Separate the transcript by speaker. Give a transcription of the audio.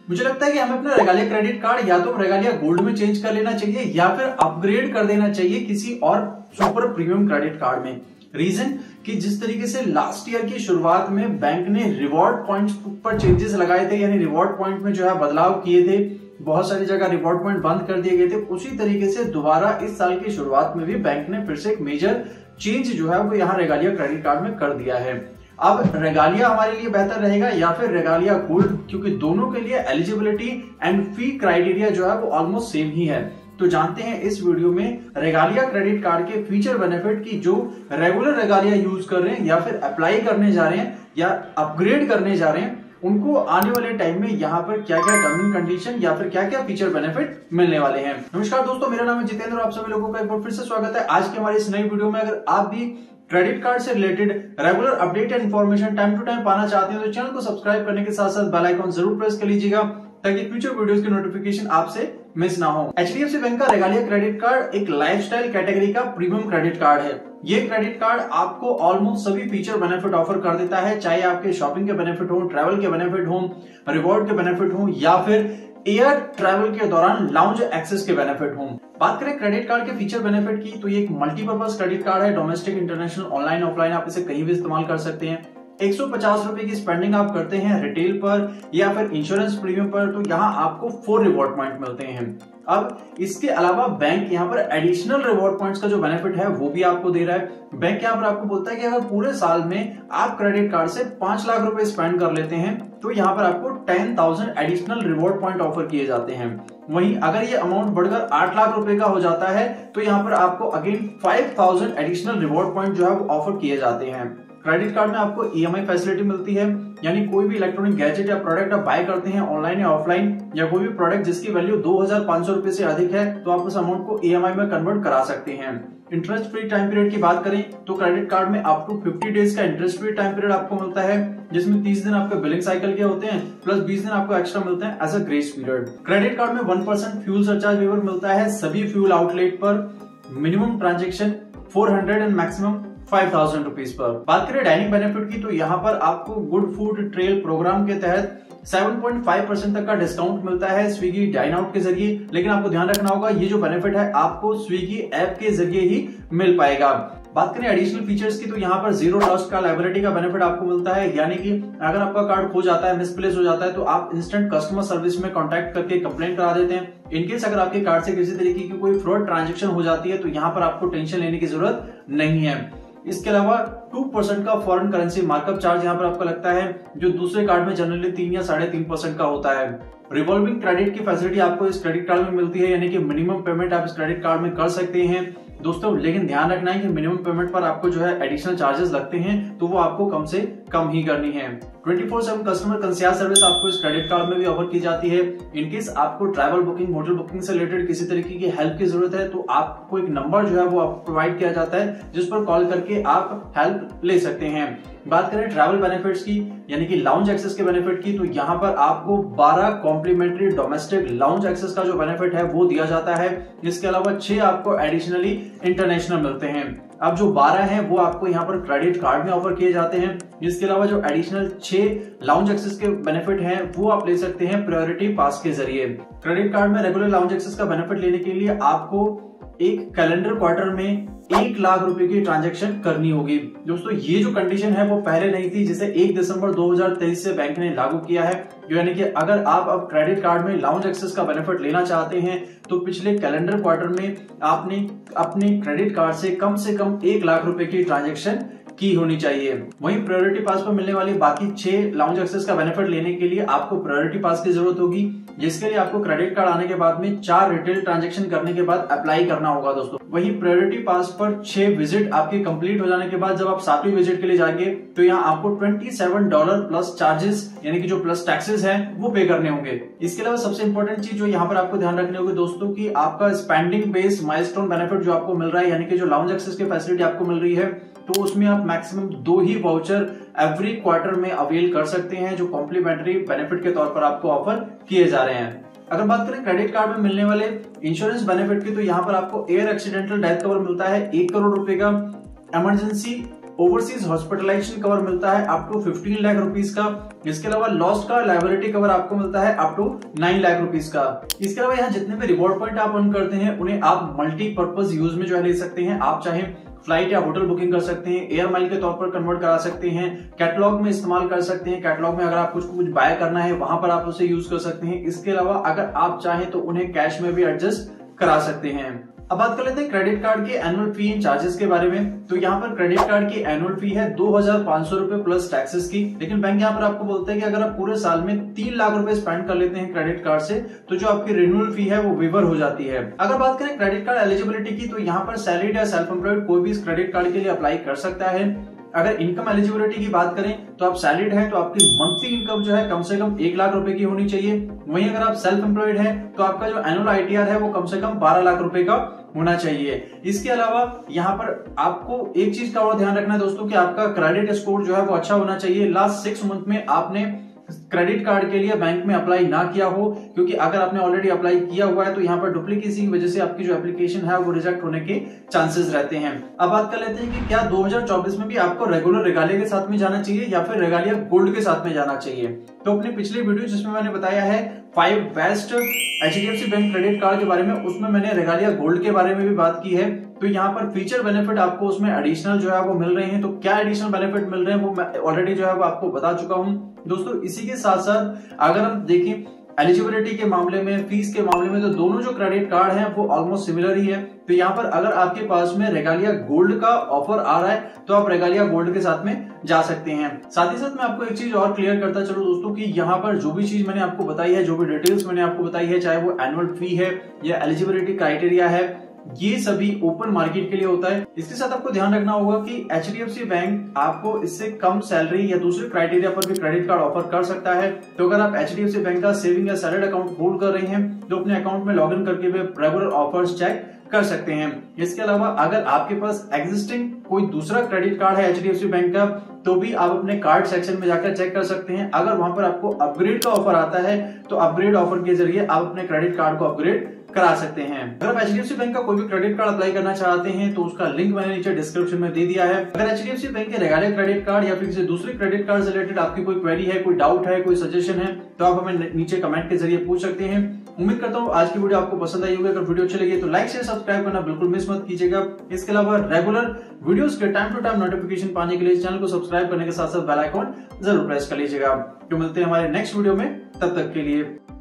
Speaker 1: मुझे लगता है कि हमें अपना रेगालिया क्रेडिट कार्ड या तो रेगालिया गोल्ड में चेंज कर लेना चाहिए या फिर अपग्रेड कर देना चाहिए किसी और सुपर प्रीमियम क्रेडिट कार्ड में। रीजन कि जिस तरीके से लास्ट ईयर की शुरुआत में बैंक ने रिवॉर्ड पॉइंट्स पर चेंजेस लगाए थे, यानी रिवॉर्ड पॉइंट में जो है बदलाव किए थे, बहुत सारी जगह रिवॉर्ड पॉइंट बंद कर दिए गए थे, उसी तरीके से दोबारा इस साल की शुरुआत में भी बैंक ने फिर से एक मेजर चेंज जो है वो यहाँ रेगालिया क्रेडिट कार्ड में कर दिया है। अब रेगालिया हमारे लिए बेहतर रहेगा या फिर रेगालिया गोल्ड, क्योंकि दोनों के लिए एलिजिबिलिटी एंड फी क्राइटेरिया जो है वो ऑलमोस्ट सेम ही है। तो जानते हैं इस वीडियो में रेगालिया क्रेडिट कार्ड के फीचर बेनिफिट की जो रेगुलर रेगालिया यूज कर रहे हैं या फिर अप्लाई करने जा रहे हैं या अपग्रेड करने जा रहे हैं, उनको आने वाले टाइम में यहाँ पर क्या क्या टर्म एंड कंडीशन या फिर क्या क्या फीचर बेनिफिट मिलने वाले हैं। नमस्कार दोस्तों, मेरा नाम है जितेंद्र और आप सभी लोगों का एक बार फिर से स्वागत है आज की हमारी इस नई वीडियो में। अगर आप भी क्रेडिट कार्ड से related regular update and information time to time पाना चाहते हैं तो चैनल को सब्सक्राइब करने के साथ साथ बेल आइकन जरूर प्रेस कर लीजिएगा ताकि फ्यूचर वीडियोस की नोटिफिकेशन आपसे मिस ना हो। एचडीएफसी बैंक का रेगालिया क्रेडिट कार्ड एक लाइफस्टाइल कैटेगरी का प्रीमियम क्रेडिट कार्ड है। ये क्रेडिट कार्ड आपको ऑलमोस्ट सभी फीचर बेनिफिट ऑफर कर देता है, चाहे आपके शॉपिंग के बेनिफिट हो, ट्रैवल के बेनिफिट हो, रिवॉर्ड के बेनिफिट हो या फिर एयर ट्रैवल के दौरान लाउंज एक्सेस के बेनिफिट हो। बात करें क्रेडिट कार्ड के फीचर बेनिफिट की तो ये एक मल्टीपर्पज क्रेडिट कार्ड है। डोमेस्टिक, इंटरनेशनल, ऑनलाइन, ऑफलाइन आप इसे कहीं भी इस्तेमाल कर सकते हैं। 150 रुपए की स्पेंडिंग आप करते हैं रिटेल पर या फिर इंश्योरेंस प्रीमियम पर तो यहाँ आपको 4 रिवॉर्ड पॉइंट मिलते हैं। अब इसके अलावा बैंक यहाँ पर एडिशनल रिवॉर्ड पॉइंट्स का जो बेनिफिट है वो भी आपको दे रहा है। बैंक यहाँ पर आपको बोलता है कि अगर पूरे साल में आप क्रेडिट कार्ड से 5 लाख रुपए स्पेंड कर लेते हैं तो यहाँ पर आपको 10,000 एडिशनल रिवॉर्ड पॉइंट ऑफर किए जाते हैं। वहीं अगर ये अमाउंट बढ़कर 8 लाख रुपए का हो जाता है तो यहाँ पर आपको अगेन 5,000 एडिशनल रिवॉर्ड पॉइंट जो है वो ऑफर किए जाते हैं। क्रेडिट कार्ड में आपको ईएमआई फैसिलिटी मिलती है, यानी कोई भी इलेक्ट्रॉनिक गैजेट या प्रोडक्ट आप बाय करते हैं ऑनलाइन या ऑफलाइन या कोई भी प्रोडक्ट जिसकी वैल्यू 2,500 रुपए से अधिक है तो आप उस अमाउंट को ईएमआई में कन्वर्ट करा सकते हैं। इंटरेस्ट फ्री टाइम पीरियड की बात करें तो क्रेडिट कार्ड में अप टू 50 डेज का इंटरेस्ट फ्री टाइम पीरियड आपको मिलता है, जिसमें 30 दिन आपके बिलिंग साइकिल के होते हैं प्लस 20 दिन आपको एक्स्ट्रा मिलते हैं as a grace period. Credit card में 1% फ्यूल सरचार्ज वेवर मिलता है सभी फ्यूल आउटलेट पर, minimum transaction 400 and maximum 5,000 rupees पर। बात करें डाइनिंग बेनिफिट की तो यहाँ पर आपको गुड फूड ट्रेल प्रोग्राम के तहत 7.5% तक का डिस्काउंट मिलता है स्विगी डाइन आउट के जरिए। लेकिन आपको ध्यान रखना होगा ये जो बेनिफिट है आपको स्विगी ऐप के जरिए ही मिल पाएगा। बात करें एडिशनल फीचर्स की तो यहाँ पर जीरो लॉस का लायबिलिटी का बेनिफिट आपको मिलता है, यानी कि अगर आपका कार्ड खो जाता है, मिसप्लेस हो जाता है तो आप इंस्टेंट कस्टमर सर्विस में कांटेक्ट करके कंप्लेंट करा देते हैं। इनकेस अगर आपके कार्ड से किसी तरीके की कोई फ्रॉड ट्रांजेक्शन हो जाती है तो यहाँ पर आपको टेंशन लेने की जरूरत नहीं है। इसके अलावा 2% का फॉरेन करेंसी मार्कअप चार्ज यहाँ पर आपको लगता है, जो दूसरे कार्ड में जनरली 3 या 3.5% का होता है। रिवॉल्विंग क्रेडिट की फैसिलिटी आपको इस क्रेडिट कार्ड में मिलती है, यानी कि मिनिमम पेमेंट आप इस क्रेडिट कार्ड में कर सकते हैं दोस्तों। लेकिन ध्यान रखना है कि मिनिमम पेमेंट पर आपको जो है एडिशनल चार्जेस लगते हैं तो वो आपको कम से कम ही करनी है। 24/7 कस्टमर कंसियज सर्विस आपको इस क्रेडिट कार्ड में भी ऑफर की जाती है। इनकेस आपको ट्रैवल बुकिंग, होटल बुकिंग से रिलेटेड किसी तरीके की हेल्प की जरूरत है तो आपको एक नंबर जो है वो आपको प्रोवाइड किया जाता है जिस पर कॉल करके आप हेल्प ले सकते हैं। बात करें ट्रैवल बेनिफिट्स की यानी कि लाउंज एक्सेस के बेनिफिट की तो यहाँ पर आपको 12 कॉम्प्लीमेंट्री डोमेस्टिक लाउंज एक्सेस का जो बेनिफिट है वो दिया जाता है। इसके अलावा 6 आपको एडिशनली इंटरनेशनल मिलते हैं। अब जो 12 हैं वो आपको यहाँ पर क्रेडिट कार्ड में ऑफर किए जाते हैं। इसके अलावा जो एडिशनल 6 लाउंज एक्सेस के बेनिफिट हैं वो आप ले सकते हैं प्रायोरिटी पास के जरिए। क्रेडिट कार्ड में रेगुलर लाउंज एक्सेस का बेनिफिट लेने के लिए आपको एक कैलेंडर क्वार्टर में 1 लाख रुपए की ट्रांजैक्शन करनी होगी। दोस्तों ये जो कंडीशन है वो पहले नहीं थी, जिसे 1 दिसंबर 2023 से बैंक ने लागू किया है, यानी कि अगर आप अब क्रेडिट कार्ड में लाउंज एक्सेस का बेनिफिट लेना चाहते हैं तो पिछले कैलेंडर क्वार्टर में आपने अपने क्रेडिट कार्ड से कम 1 लाख रुपए की ट्रांजैक्शन की होनी चाहिए। वहीं प्रायोरिटी पास पर मिलने वाली बाकी 6 लाउंज एक्सेस का बेनिफिट लेने के लिए आपको प्रायोरिटी पास की जरूरत होगी, जिसके लिए आपको क्रेडिट कार्ड आने के बाद में 4 रिटेल ट्रांजैक्शन करने के बाद अप्लाई करना होगा दोस्तों। वहीं प्रायोरिटी पास पर 6 विजिट आपके कंप्लीट हो जाने के बाद जब आप 7वीं विजिट के लिए जाएंगे तो यहाँ आपको $27 प्लस चार्जेस यानी कि जो प्लस टैक्सेस हैं वो पे करने होंगे। इसके अलावा सबसे इंपॉर्टेंट चीज जो यहाँ पर आपको ध्यान रखनी होगी दोस्तों की आपका स्पेंडिंग बेस माइलस्टोन बेनिफिट जो आपको मिल रहा है, यानी कि जो लाउंज एक्सेस की फैसिलिटी आपको मिल रही है तो उसमें आप मैक्सिमम 2 ही वाउचर एवरी क्वार्टर में अवेल कर सकते हैं जो कॉम्प्लीमेंट्री बेनिफिट के तौर पर आपको ऑफर किए जा रहे हैं। अगर बात करें क्रेडिट कार्ड में मिलने वाले इंश्योरेंस बेनिफिट की तो यहाँ पर आपको एयर एक्सीडेंटल डेथ कवर मिलता है 1 करोड़ रुपए का, इमरजेंसी ओवरसीज हॉस्पिटलाइजेशन कवर मिलता है अप टू 15 लाख रुपीस का। इसके अलावा लॉस्ट का लायबिलिटी कवर आपको मिलता है अप टू 9 लाख रुपीस का। इसके अलावा यहाँ जितने भी रिवॉर्ड पॉइंट आप अर्न करते हैं उन्हें आप मल्टीपर्पज यूज में जो है ले सकते हैं। आप चाहे फ्लाइट या होटल बुकिंग कर सकते हैं, एयर माइल के तौर पर कन्वर्ट करा सकते हैं, कैटलॉग में इस्तेमाल कर सकते हैं। कैटलॉग में अगर आप कुछ बाय करना है वहां पर आप उसे यूज कर सकते हैं। इसके अलावा अगर आप चाहें तो उन्हें कैश में भी एडजस्ट करा सकते हैं। अब बात कर लेते हैं क्रेडिट कार्ड के एनुअल फी एंड चार्जेस के बारे में। तो यहाँ पर क्रेडिट कार्ड की एनुअल फी है 2,500 रुपए प्लस टैक्सेस की। लेकिन बैंक यहाँ पर आपको बोलता है कि अगर आप पूरे साल में 3 लाख रुपए स्पेंड कर लेते हैं क्रेडिट कार्ड से तो जो आपकी रिन्यूअल फी है वो वेवर हो जाती है। अगर बात करें क्रेडिट कार्ड एलिजिबिलिटी की तो यहाँ पर सैलरीड या सेल्फ एम्प्लॉयड कोई भी इस क्रेडिट कार्ड के लिए अप्लाई कर सकता है। अगर इनकम एलिजिबिलिटी की बात करें तो आप सैलरीड हैं तो आपकी मंथली इनकम जो है कम से कम 1 लाख रुपए की होनी चाहिए। वहीं अगर आप सेल्फ एम्प्लॉयड हैं तो आपका जो एनुअल आईटीआर है वो कम से कम 12 लाख रुपए का होना चाहिए। इसके अलावा यहाँ पर आपको एक चीज का और ध्यान रखना है दोस्तों कि आपका क्रेडिट स्कोर जो है वो अच्छा होना चाहिए। लास्ट 6 मंथ में आपने क्रेडिट कार्ड के लिए बैंक में अप्लाई ना किया हो, क्योंकि अगर आपने ऑलरेडी अप्लाई किया हुआ है तो यहाँ पर डुप्लीकेसी की वजह से आपकी जो एप्लीकेशन है वो रिजेक्ट होने के चांसेस रहते हैं। अब बात कर लेते हैं कि क्या 2024 में भी आपको रेगुलर रेगालिया के साथ में जाना चाहिए या फिर रेगालिया गोल्ड के साथ में जाना चाहिए। तो अपनी पिछली वीडियो जिसमें मैंने बताया है 5 best HDFC bank credit card के बारे में, उसमें मैंने रेगालिया गोल्ड के बारे में भी बात की है। तो यहाँ पर फीचर बेनिफिट आपको उसमें एडिशनल जो है वो मिल रहे हैं। तो क्या एडिशनल बेनिफिट मिल रहे हैं वो मैं ऑलरेडी जो है वो आपको बता चुका हूँ दोस्तों। इसी के साथ साथ अगर हम देखें एलिजिबिलिटी के मामले में, फीस के मामले में, तो दोनों जो क्रेडिट कार्ड हैं वो ऑलमोस्ट सिमिलर ही है। तो यहाँ पर अगर आपके पास में रेगालिया गोल्ड का ऑफर आ रहा है तो आप रेगालिया गोल्ड के साथ में जा सकते हैं। साथ ही साथ मैं आपको एक चीज और क्लियर करता चलो दोस्तों कि यहाँ पर जो भी चीज मैंने आपको बताई है, जो भी डिटेल्स मैंने आपको बताई है, चाहे वो एनुअल फी है या एलिजिबिलिटी क्राइटेरिया है, ये सभी ओपन मार्केट के लिए होता है। इसके साथ आपको ध्यान रखना होगा कि एचडीएफसी बैंक आपको इससे कम सैलरी या दूसरे क्राइटेरिया पर भी क्रेडिट कार्ड ऑफर कर सकता है। तो अगर आप एचडीएफसी बैंक का सेविंग या सैलरी अकाउंट होल्ड कर रहे हैं तो अपने अकाउंट में लॉग इन करके भी रेगुलर ऑफर्स चेक कर सकते हैं। इसके अलावा अगर आपके पास एग्जिस्टिंग कोई दूसरा क्रेडिट कार्ड है एचडीएफसी बैंक का तो भी आप अपने कार्ड सेक्शन में जाकर चेक कर सकते हैं। अगर वहां पर आपको अपग्रेड का ऑफर आता है तो अपग्रेड ऑफर के जरिए आप अपने क्रेडिट कार्ड को अपग्रेड करा सकते हैं। अगर आप एचडीएफसी बैंक का कोई भी क्रेडिट कार्ड अप्लाई करना चाहते हैं तो उसका लिंक मैंने नीचे डिस्क्रिप्शन में दे दिया है। अगर एचडीएफसी बैंक के रेगालिया क्रेडिट कार्ड या फिर किसी दूसरे क्रेडिट कार्ड से रिलेटेड आपकी कोई क्वेरी है, कोई डाउट है, कोई सजेशन है तो आप हमें नीचे कमेंट के जरिए पूछ सकते हैं। उम्मीद करता हूँ आज की वीडियो आपको पसंद आई होगी। अगर वीडियो अच्छी लगी तो लाइक शेयर सब्सक्राइब करना बिल्कुल मिस मत कीजिएगा। इसके अलावा रेगुलर वीडियोस के टाइम टू टाइम नोटिफिकेशन पाने के लिए चैनल को सब्सक्राइब करने के साथ साथ बेल आइकॉन जरूर प्रेस कर लीजिएगा। तो मिलते हैं हमारे नेक्स्ट वीडियो में, तब तक के लिए